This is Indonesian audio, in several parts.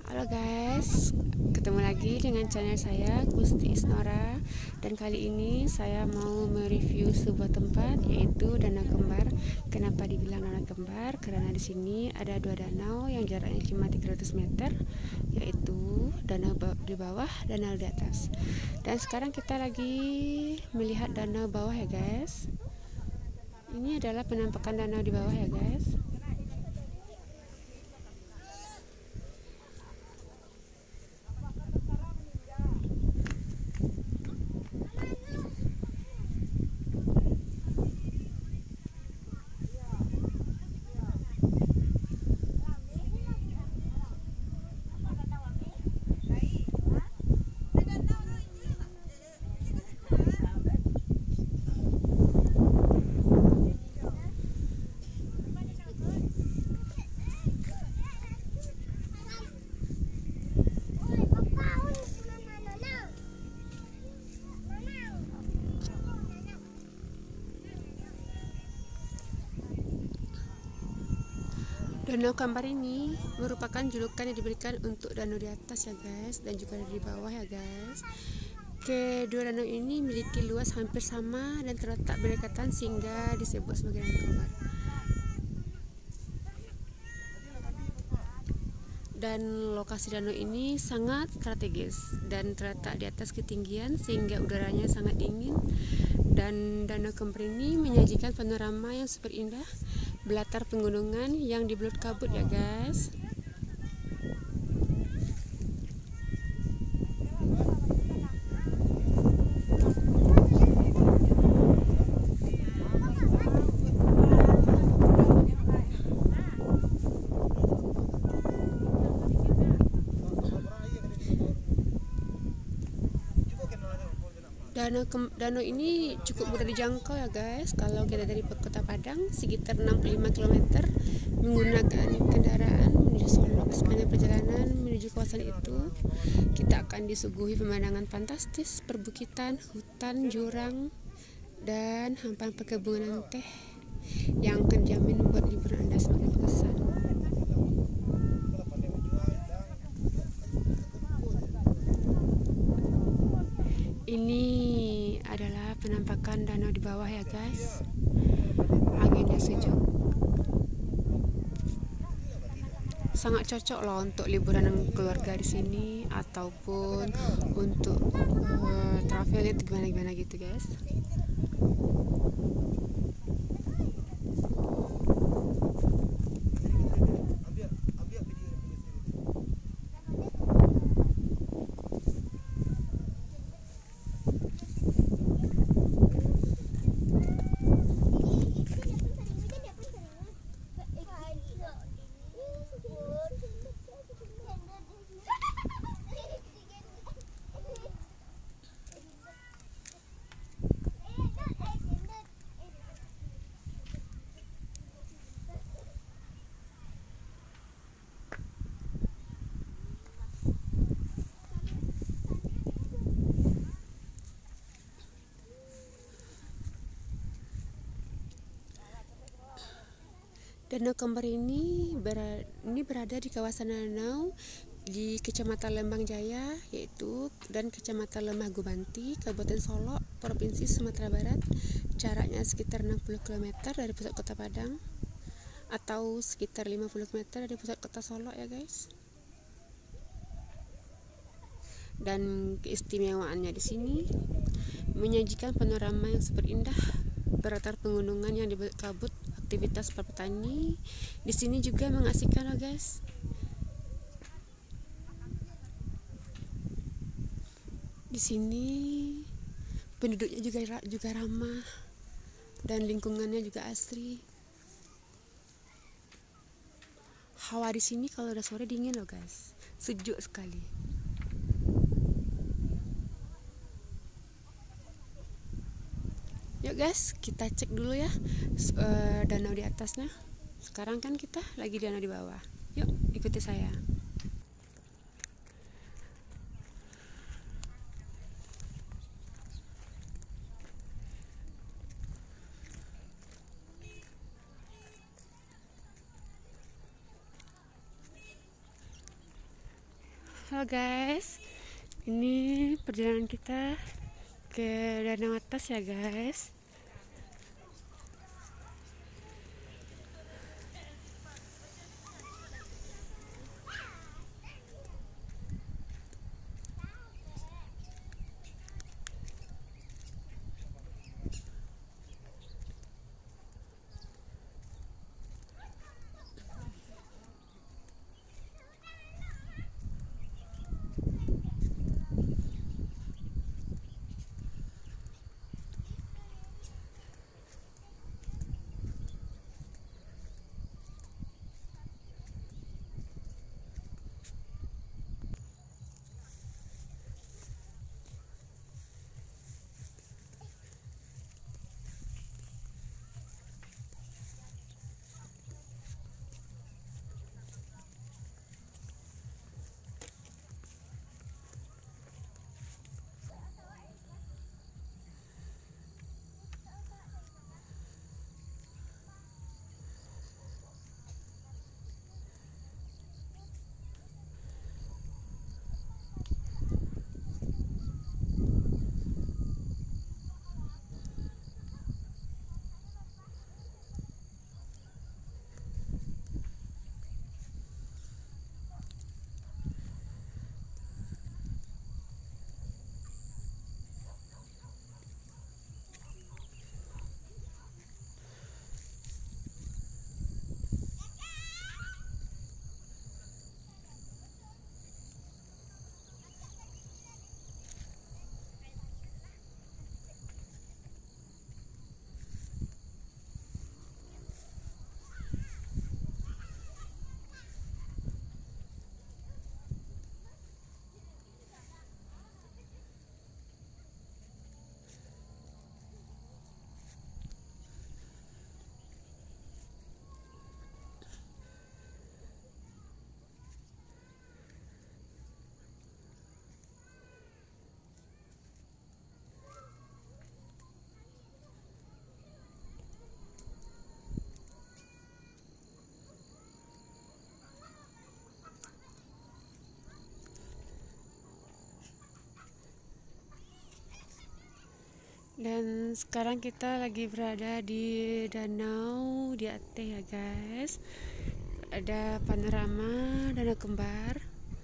Halo guys, ketemu lagi dengan channel saya Gusti Isnora. Dan kali ini saya mau mereview sebuah tempat, yaitu Danau Kembar. Kenapa dibilang Danau Kembar? Karena di sini ada dua danau yang jaraknya cuma 300 meter, yaitu danau di bawah, danau di atas. Dan sekarang kita lagi melihat danau bawah ya guys. Ini adalah penampakan danau di bawah ya guys. Danau Kembar ini merupakan julukan yang diberikan untuk danau di atas ya guys, dan juga di bawah ya guys. Kedua danau ini memiliki luas hampir sama dan terletak berdekatan sehingga disebut sebagai Danau Kembar. Dan lokasi danau ini sangat strategis dan terletak di atas ketinggian sehingga udaranya sangat dingin. Dan Danau Kembar ini menyajikan panorama yang super indah, belatar pegunungan yang dibelut kabut ya guys. Danau ini cukup mudah dijangkau ya guys. Kalau kita dari Kota Padang sekitar 65 km menggunakan kendaraan menuju Solok, sepanjang perjalanan menuju kawasan itu kita akan disuguhi pemandangan fantastis, perbukitan, hutan, jurang, dan hamparan perkebunan teh yang akan dijamin membuat liburan Anda semakin berkesan. Ini adalah penampakan danau di bawah ya guys. Anginnya sejuk, sangat cocok loh untuk liburan dengan keluarga di sini ataupun untuk traveling gimana gitu guys. Danau Kembar ini berada di kawasan danau di Kecamatan Lembang Jaya, yaitu dan Kecamatan Lemah Gubanti, Kabupaten Solok, Provinsi Sumatera Barat. Jaraknya sekitar 60 km dari pusat Kota Padang atau sekitar 50 km dari pusat Kota Solok ya guys. Dan keistimewaannya di sini menyajikan panorama yang super indah, berlatar pegunungan yang dibelut kabut. Aktivitas pertani di sini juga mengasihkan loh guys. Di sini penduduknya juga ramah dan lingkungannya juga asri. Hawa di sini kalau udah sore dingin loh guys, sejuk sekali. Yuk guys, kita cek dulu ya danau di atasnya. Sekarang kan kita lagi di danau di bawah. Yuk, ikuti saya. Halo guys, ini perjalanan kita ke Danau Atas ya guys. Dan sekarang kita lagi berada di Danau di Ate ya guys. Ada panorama Danau Kembar.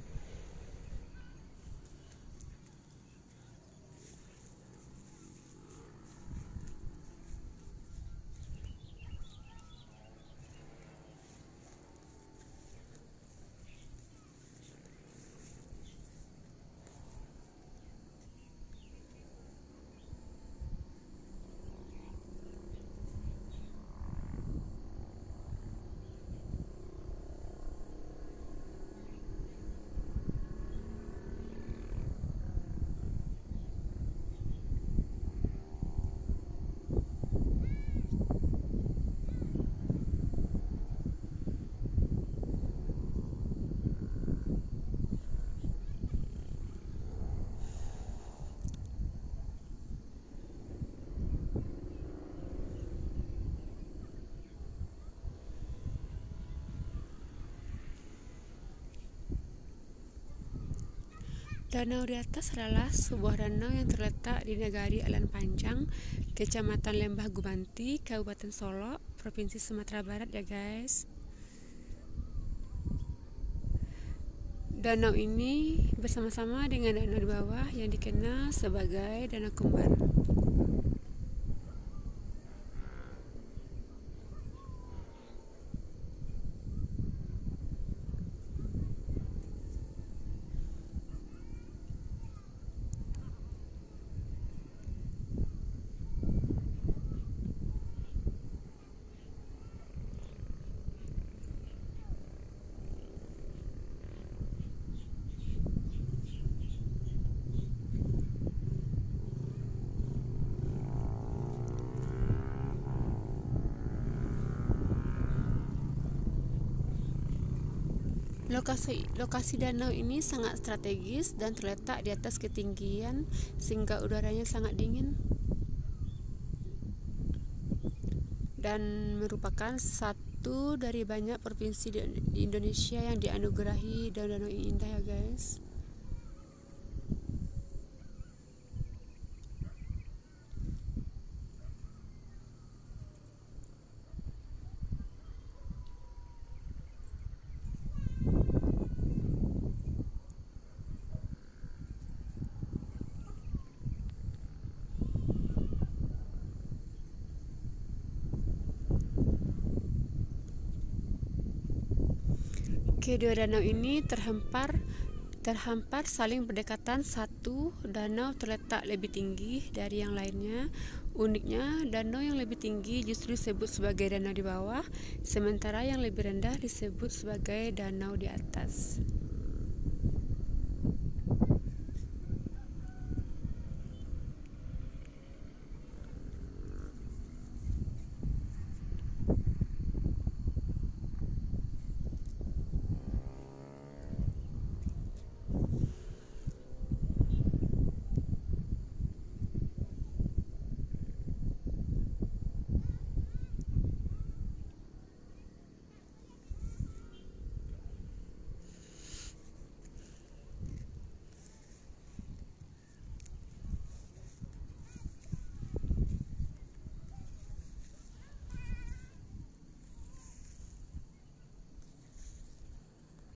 Danau di Atas adalah sebuah danau yang terletak di Negari Alan Panjang, Kecamatan Lembah Gubanti, Kabupaten Solok, Provinsi Sumatera Barat ya guys. Danau ini bersama-sama dengan danau di bawah yang dikenal sebagai Danau Kembar. Lokasi danau ini sangat strategis dan terletak di atas ketinggian sehingga udaranya sangat dingin dan merupakan satu dari banyak provinsi di Indonesia yang dianugerahi danau-danau indah ya guys. Kedua danau ini terhampar saling berdekatan. Satu danau terletak lebih tinggi dari yang lainnya. Uniknya, danau yang lebih tinggi justru disebut sebagai danau di bawah, sementara yang lebih rendah disebut sebagai danau di atas.